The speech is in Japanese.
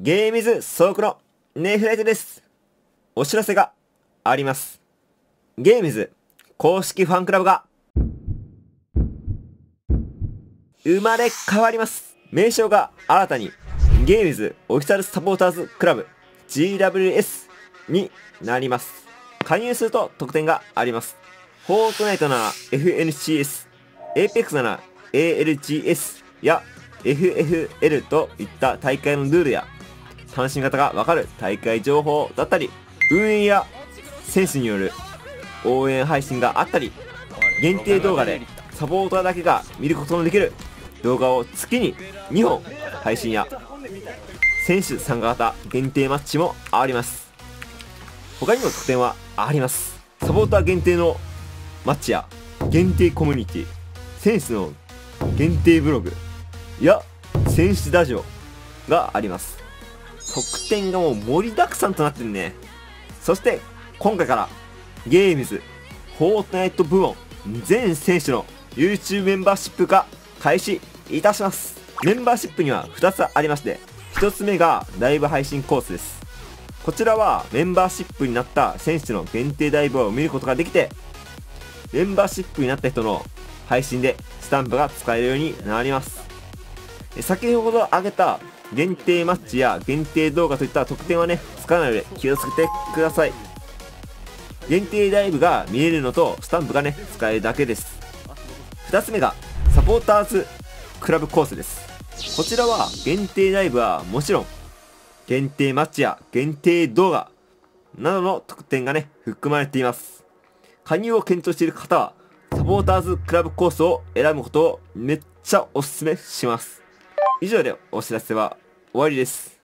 ゲームズ総クロネフライトです。お知らせがあります。ゲームズ公式ファンクラブが生まれ変わります。名称が新たにゲームズオフィシャルサポーターズクラブ GWS になります。加入すると特典があります。フォートナイトなら FNCS、Apex なら ALGS や FFL といった大会のルールや楽しみ方がわかる大会情報だったり、運営や選手による応援配信があったり、限定動画でサポーターだけが見ることのできる動画を月に2本配信や選手参加型限定マッチもあります。他にも特典はあります。サポーター限定のマッチや限定コミュニティ、選手の限定ブログや選手ラジオがあります。特典がもう盛りだくさんとなってるね。そして今回からゲームズフォートナイト部門全選手の YouTube メンバーシップが開始いたします。メンバーシップには2つありまして、1つ目がライブ配信コースです。こちらはメンバーシップになった選手の限定ライブを見ることができて、メンバーシップになった人の配信でスタンプが使えるようになります。先ほど挙げた限定マッチや限定動画といった特典はね、使わないので気をつけてください。限定ライブが見れるのとスタンプがね、使えるだけです。2つ目がサポーターズクラブコースです。こちらは限定ライブはもちろん、限定マッチや限定動画などの特典がね、含まれています。加入を検討している方は、サポーターズクラブコースを選ぶことをめっちゃおすすめします。以上でお知らせは終わりです。